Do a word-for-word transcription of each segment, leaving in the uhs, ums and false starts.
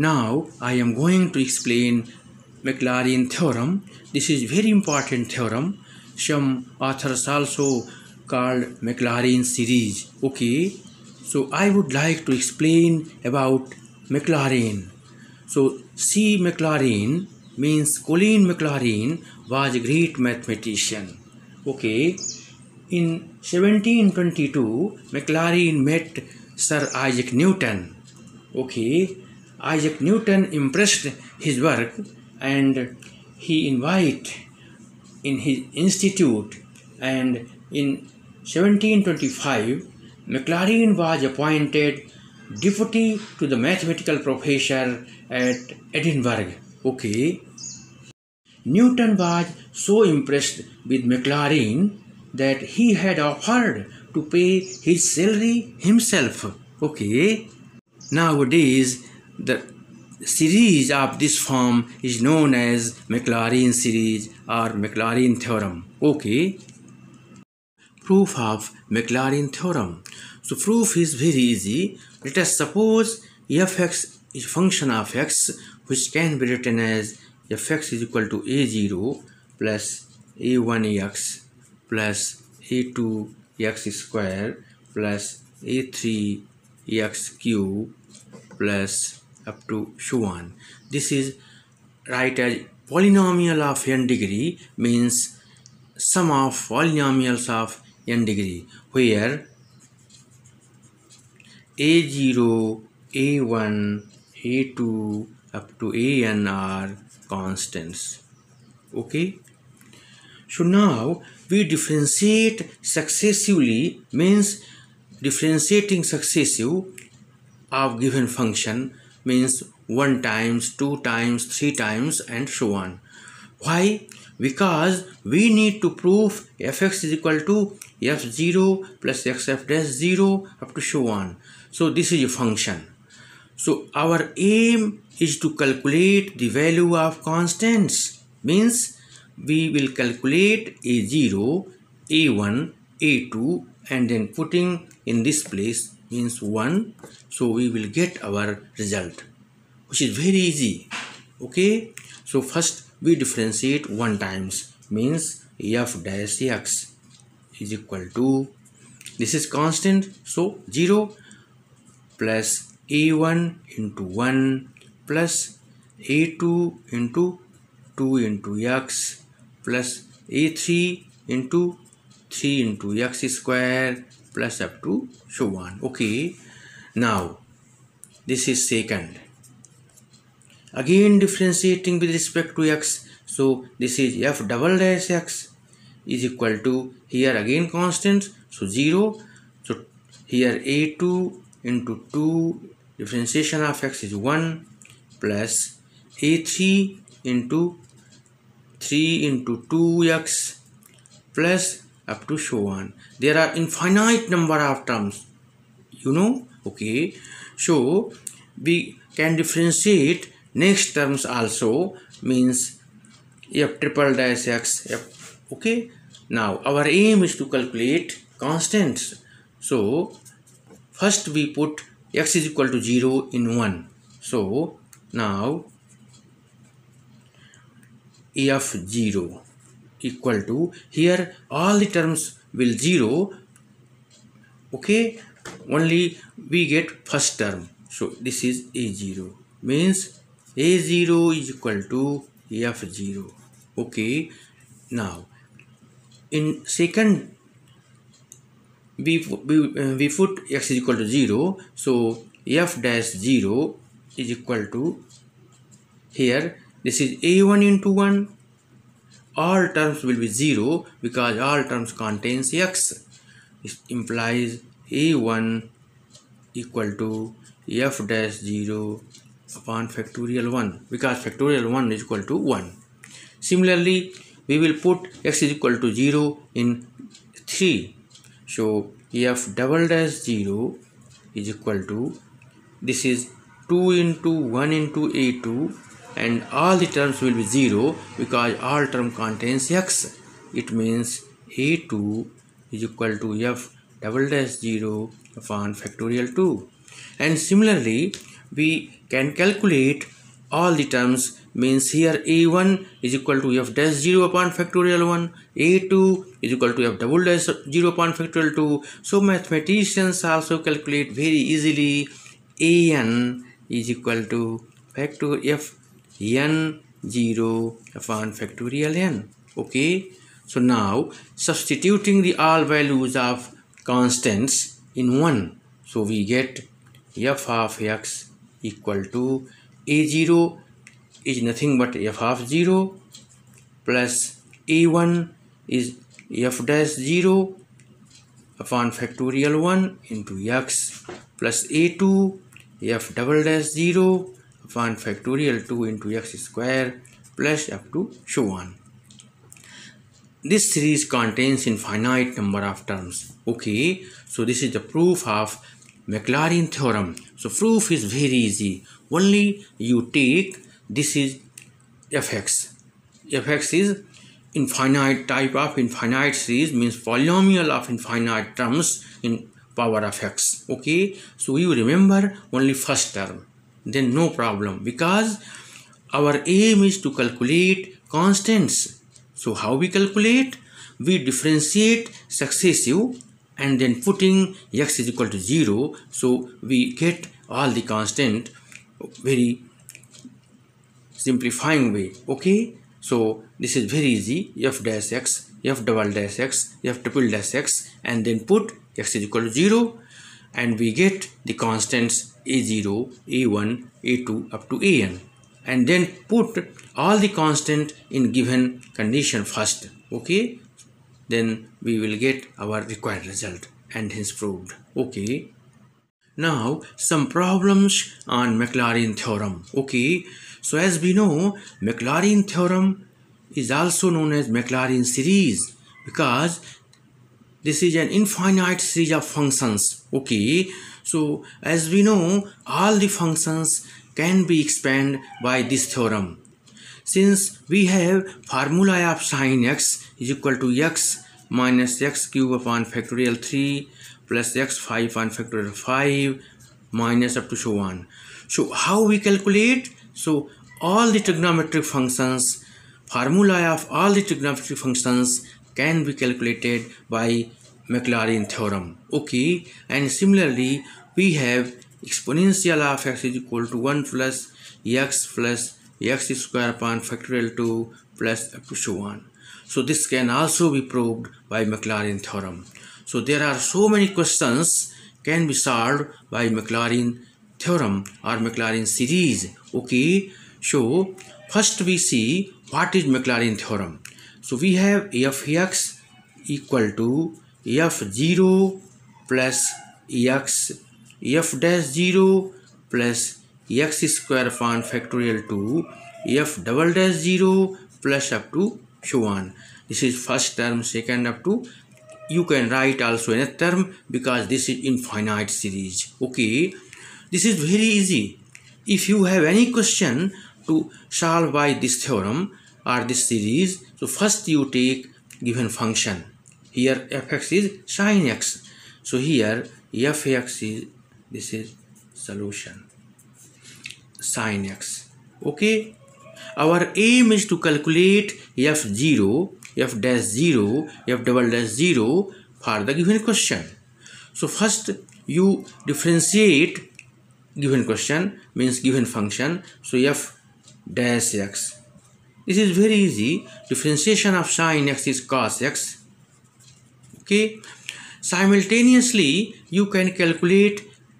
Now I am going to explain Maclaurin theorem. This is very important theorem. Some authors also called Maclaurin series. Okay, so I would like to explain about Maclaurin. So C. Maclaurin means Colin Maclaurin was a great mathematician. Okay, in seventeen twenty-two, Maclaurin met Sir Isaac Newton. Okay, Isaac Newton impressed his work and he invited in his institute, and in seventeen twenty-five Maclaurin was appointed deputy to the mathematical professor at Edinburgh. Okay, Newton was so impressed with Maclaurin that he had offered to pay his salary himself. Okay, nowadays the series of this form is known as Maclaurin series or Maclaurin theorem. Okay, proof of Maclaurin theorem. So proof is very easy. Let us suppose fx is a function of x which can be written as fx is equal to a zero plus a one x plus a two x square plus a three x cube plus up to so on. This is right as polynomial of n degree, means sum of polynomials of n degree, where a zero, a one, a two up to a n are constants. Okay, so now we differentiate successively, means differentiating successive of given function means one times, two times, three times and so on. Why? Because we need to prove fx is equal to f zero plus xf dash zero up to so on. So this is a function. So our aim is to calculate the value of constants, means we will calculate a zero, a one, a two and then putting in this place means one. So we will get our result, which is very easy. Okay, so first we differentiate one times, means f dash x is equal to, this is constant, so zero plus a one into one plus a two into two into x plus a three into three into x square plus up to so on. Okay, now this is second. Again differentiating with respect to x, so this is f double dash x is equal to, here again constant, so zero, so here a two into two, differentiation of x is one plus a three into three into two x plus up to so on. There are infinite number of terms, you know. Okay, so we can differentiate next terms also, means f triple dash x f. Okay, now our aim is to calculate constants. So first we put x is equal to zero in one. So now f zero equal to, here all the terms will zero. Okay, only we get first term, so this is a zero, means a zero is equal to f zero. Okay, now in second we, we, uh, we put x is equal to zero, so f dash zero is equal to, here this is a one into one, all terms will be zero because all terms contains x. This implies a one equal to f dash zero upon factorial one, because factorial one is equal to one. Similarly, we will put x is equal to zero in three. So f double dash zero is equal to, this is two into one into a two and all the terms will be zero because all term contains x. It means a two is equal to f double dash zero upon factorial two. And similarly we can calculate all the terms. Means here a one is equal to f dash zero upon factorial one, a two is equal to f double dash zero upon factorial two. So mathematicians also calculate very easily an is equal to factor f n zero upon factorial n. Okay, so now substituting the all values of constants in one, so we get f of x equal to a zero is nothing but f of zero plus a one is f dash zero upon factorial one into x plus a two f double dash zero upon factorial two into x square plus up to so on. This series contains infinite number of terms. Okay, so this is the proof of Maclaurin theorem. So proof is very easy. Only you take this is fx. Fx is infinite type of infinite series, means polynomial of infinite terms in power of x. Okay, so you remember only first term, then no problem, because our aim is to calculate constants. So how we calculate? We differentiate successive and then putting x is equal to zero, so we get all the constant very simplifying way. Okay, so this is very easy. F dash x, f double dash x, f triple dash x, and then put x is equal to zero, and we get the constants a zero, a one, a two up to an, and then put all the constant in given condition first. Okay, then we will get our required result and hence proved. Okay, now some problems on Maclaurin theorem. Okay, so as we know, Maclaurin theorem is also known as Maclaurin series because this is an infinite series of functions. Okay, so as we know, all the functions can be expanded by this theorem. Since we have formula of sin x is equal to x minus x cube upon factorial three plus x five upon factorial five minus up to so on. So how we calculate? So all the trigonometric functions, formula of all the trigonometric functions can be calculated by Maclaurin theorem. Okay, and similarly we have exponential of x is equal to one plus x plus x square upon factorial two plus up to so on. So this can also be proved by Maclaurin theorem. So there are so many questions can be solved by Maclaurin theorem or Maclaurin series. Okay, so first we see what is Maclaurin theorem. So we have f x equal to f zero plus x f dash zero plus x square upon factorial two f double dash zero plus up to so on. This is first term, second up to, you can write also another term because this is infinite series. Okay, this is very easy. If you have any question to solve by this theorem or this series, so first you take given function. Here fx is sin x, so here fx is, this is solution sin x. Okay, our aim is to calculate f zero, f dash zero, f double dash zero for the given question. So first you differentiate given question, means given function, so f dash x. This is very easy. Differentiation of sin x is cos x. Okay, simultaneously you can calculate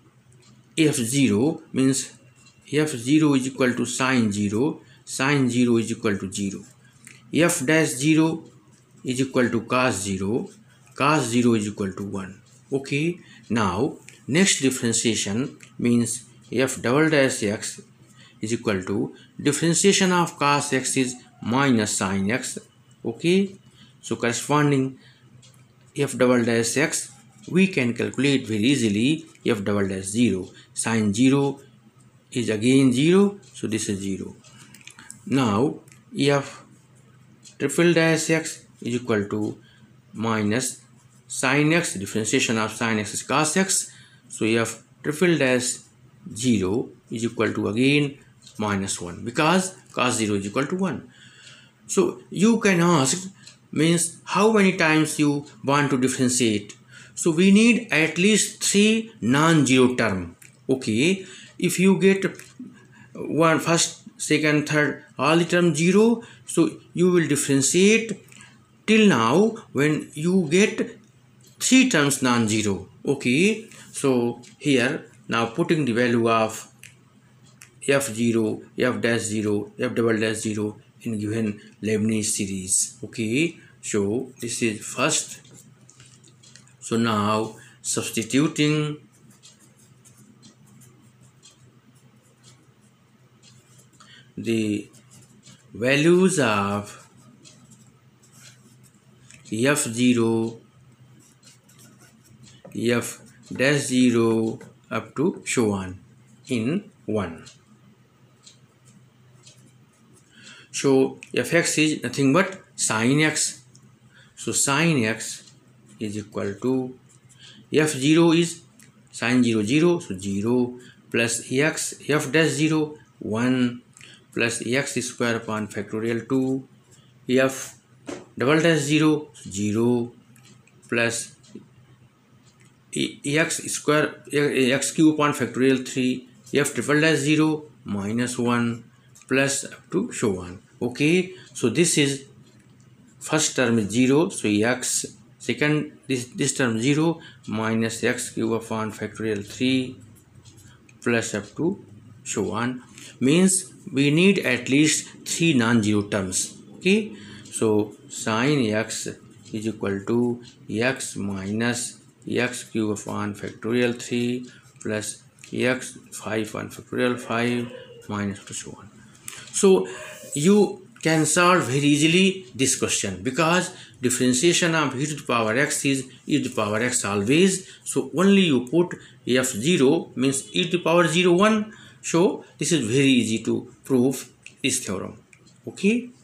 f zero, means f zero is equal to sin zero, sin zero is equal to zero, f dash zero is equal to cos zero, cos zero is equal to one. Okay, now next differentiation means f double dash x is equal to differentiation of cos x is minus sin x. Okay, so corresponding f double dash x we can calculate very easily. F double dash zero, sin zero is again zero, so this is zero. Now f triple dash x is equal to minus sin x, differentiation of sin x is cos x, so f triple dash zero is equal to again minus one, because cos zero is equal to one. So you can ask, means how many times you want to differentiate. So we need at least three non-zero term. Okay, if you get one first, second, third, all the term zero, so you will differentiate till now when you get three terms non-zero. Okay, so here now putting the value of f zero, f dash zero, f double dash zero in given Leibniz series. Okay, so this is first. So now substituting the values of f zero, f dash zero up to so on in one. So fx is nothing but sin x. So sin x is equal to f zero is sin zero zero, so zero plus x f dash zero one plus x square upon factorial two, f double dash zero zero plus x square x cube upon factorial three, f triple dash zero minus one plus up to so on. Okay, so this is first term is zero, so x, second this this term zero minus x cube upon factorial three plus up to so on, means we need at least three non-zero terms. Okay, so sin x is equal to x minus x cube upon factorial three plus x five upon factorial five minus to so on. So you can solve very easily this question, because differentiation of e to the power x is e to the power x always. So only you put f zero means e to the power zero one. So this is very easy to prove this theorem. Okay.